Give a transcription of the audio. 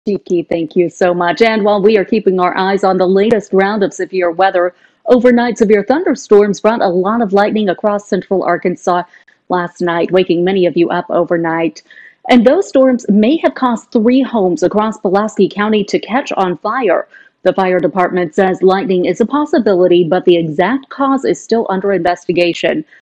Tiki, thank you so much. And while we are keeping our eyes on the latest round of severe weather, overnight severe thunderstorms brought a lot of lightning across central Arkansas last night, waking many of you up overnight. And those storms may have caused three homes across Pulaski County to catch on fire. The fire department says lightning is a possibility, but the exact cause is still under investigation.